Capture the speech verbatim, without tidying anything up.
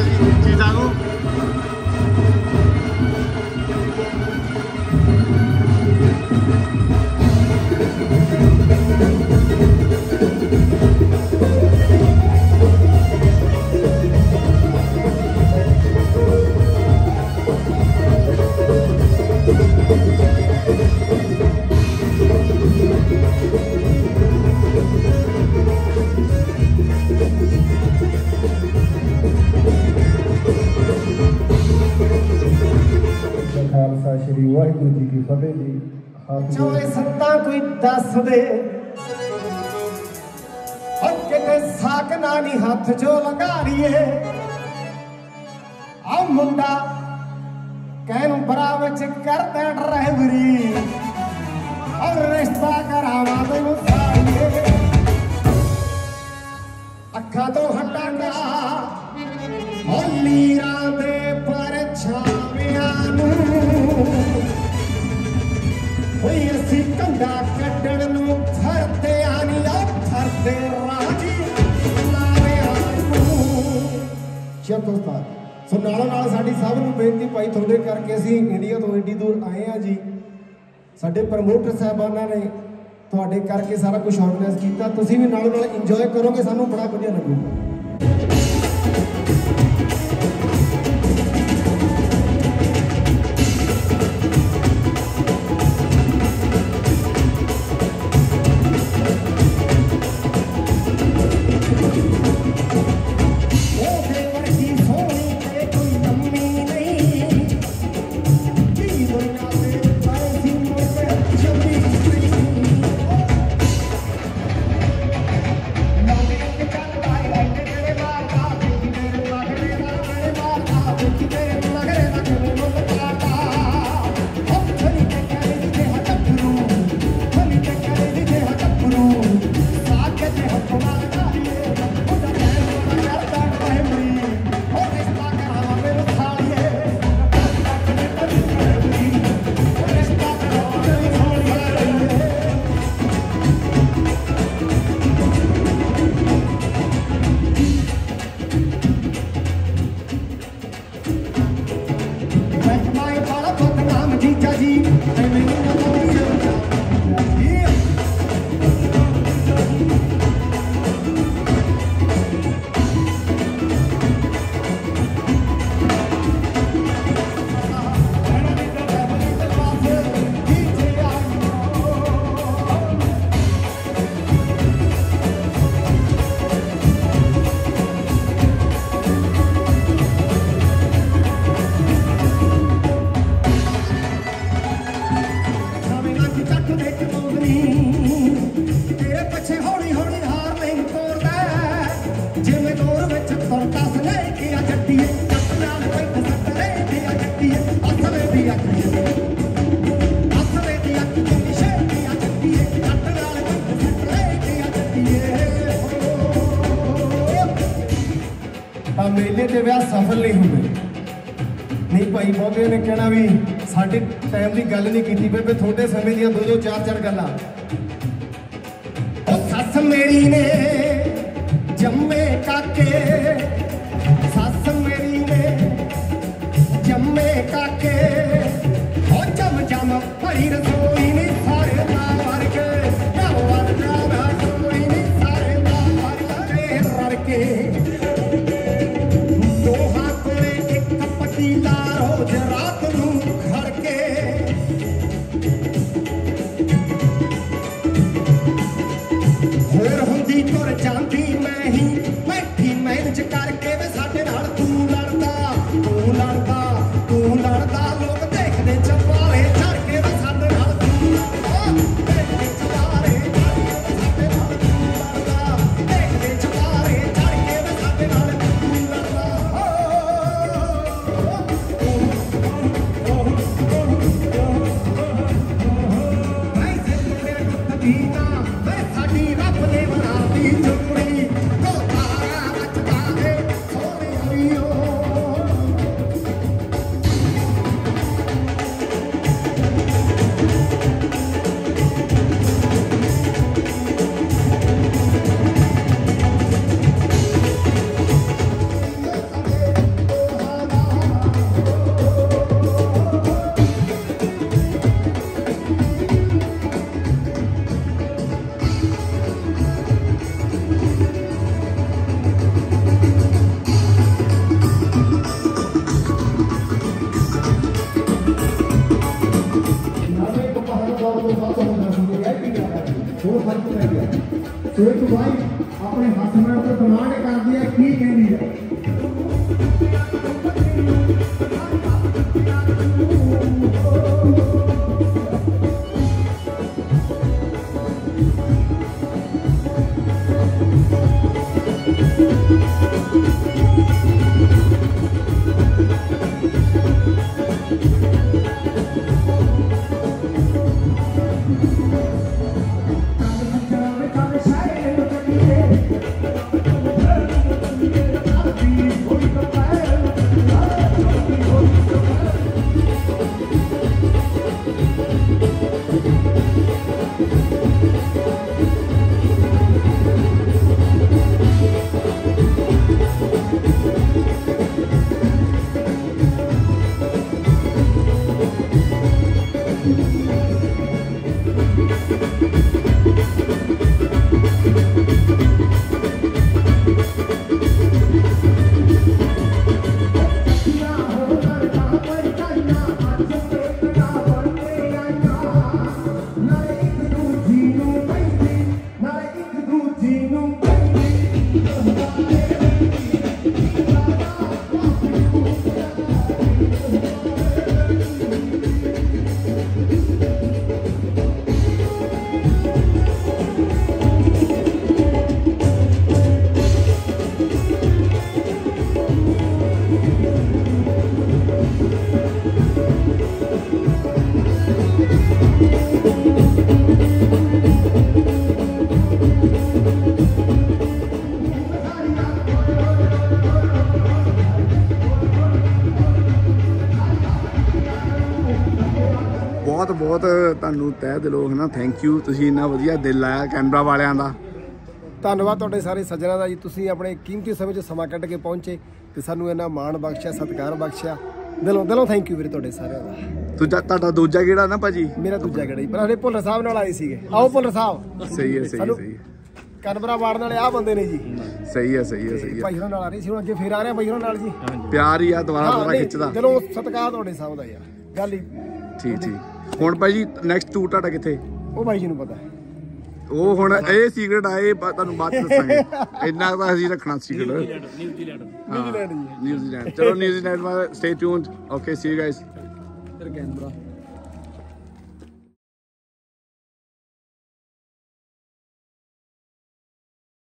ਚੀਜ਼ਾਂ ਨੂੰ। खालसा श्री वाहिगुरू जी की फतेह जी। चौले सत्ता कोई दस दे किते साकना नहीं हाथ जो लगा रही है आ मुंडा कहन बरा विच करदा ड्राइवरी और रिश्ता करावा तैनूं साड़िए अखा तो हटांगा ओ लीरां दे परछावियां नूं होई असी कंधा कड्डण नूं फरते आनी आ फरते राजी लावियां नूं। चलो उस्ताद सो नालों नाल साडी सब नूं बेनती भाई थोड़े करके असी इंडिया तो एडी दूर आए हैं जी साडे प्रमोटर साहबाना ने तुहाडे करके सारा कुछ ऑर्गेनाइज कीता तुसीं भी नालों नाल इंजॉय करोगे सानूं बड़ा वधिया लगूगा। मेले के विआह सफल नहीं होंगे नहीं भाई बहुते ने कहना भी साढ़े टाइम की गल नहीं की बेबे थोड़े समय दियां दो दो चार चार गल्लां सस मेरी ने जम्मे काके सस मेरी ने जम्मे काके ओ जम जम भरी रसोई नी सारे मार के यार जाना रसोई नी सारे मार के रर के रोज रात नू घर के होर हुंदी तो है सुरत भाई अपने हसबैंड को डिमांड कर दिया की कहती है बहुत बहुत ਤੁਹਾਨੂੰ ਤਹਿ ਦਿਲੋਂ ਹੈ ਨਾ ਥੈਂਕ ਯੂ ਤੁਸੀਂ ਇੰਨਾ ਵਧੀਆ ਦਿਲ ਲਾਇਆ ਕੈਨਬਰਾ ਵਾਲਿਆਂ ਦਾ ਧੰਨਵਾਦ ਤੁਹਾਡੇ ਸਾਰੇ ਸੱਜਣਾਂ ਦਾ ਜੀ ਤੁਸੀਂ ਆਪਣੇ ਕੀਮਤੀ ਸਮੇਂ 'ਚ ਸਮਾਂ ਕੱਢ ਕੇ ਪਹੁੰਚੇ ਤੇ ਸਾਨੂੰ ਇੰਨਾ ਮਾਣ ਬਖਸ਼ਿਆ ਸਤਿਕਾਰ ਬਖਸ਼ਿਆ ਦਿਲੋਂ ਦਿਲੋਂ ਥੈਂਕ ਯੂ ਵੀਰੇ ਤੁਹਾਡੇ ਸਾਰਿਆਂ ਦਾ ਦੂਜਾ ਤੁਹਾਡਾ ਦੂਜਾ ਕਿਹੜਾ ਨਾ ਭਾਜੀ ਮੇਰਾ ਦੂਜਾ ਕਿਹੜਾ ਜੀ ਪਰ ਸਾਡੇ ਭੁੱਲਰ ਸਾਹਿਬ ਨਾਲ ਆਏ ਸੀਗੇ ਆਓ ਭੁੱਲਰ ਸਾਹਿਬ ਸਹੀ ਹੈ ਸਹੀ ਹੈ ਸਹੀ ਹੈ ਕੈਨਬਰਾ ਵਾੜਨ ਵਾਲੇ ਆ ਬੰਦੇ ਨੇ ਜੀ ਸਹੀ ਹੈ ਸਹੀ ਹੈ ਸਹੀ ਹੈ ਭਾਈ ਹੋਰਾਂ ਨਾਲ ਆ ਰਹੀ ਸੀ ਹੁਣ ਅੱਗੇ ਫੇਰ ਆ ਰਹੇ ਭਾਈ ਹੋਰਾਂ ਨਾਲ ਜੀ ਪਿਆਰ ਹੀ ਆ ਦੁਬਾਰਾ ਦੁਬਾਰਾ ਖਿੱਚਦਾ ਚਲੋ ਸਤਿਕਾਰ ਤੁਹਾਡੇ ਸਾਹਿਬ ਦਾ ਯਾਰ ਗੱਲ ਹੀ ਠੀਕ ਠੀਕ ਹੁਣ ਭਾਈ ਨੈਕਸਟ ਟੂਰ ਤੁਹਾਡਾ ਕਿੱਥੇ ਉਹ ਭਾਈ ਜੀ ਨੂੰ ਪਤਾ ਉਹ ਹੁਣ ਇਹ ਸੀਕ੍ਰੇਟ ਆਏ ਤੁਹਾਨੂੰ ਬਾਅਦ ਚ ਦੱਸਾਂਗੇ ਇੰਨਾ ਤਾਂ ਅਸੀਂ ਰੱਖਣਾ secret New Zealand New Zealand ji New Zealand ਚਲੋ ਨਿਊਜ਼ੀਲੈਂਡ ਵਾਲੇ stay tuned okay see you guys Canberra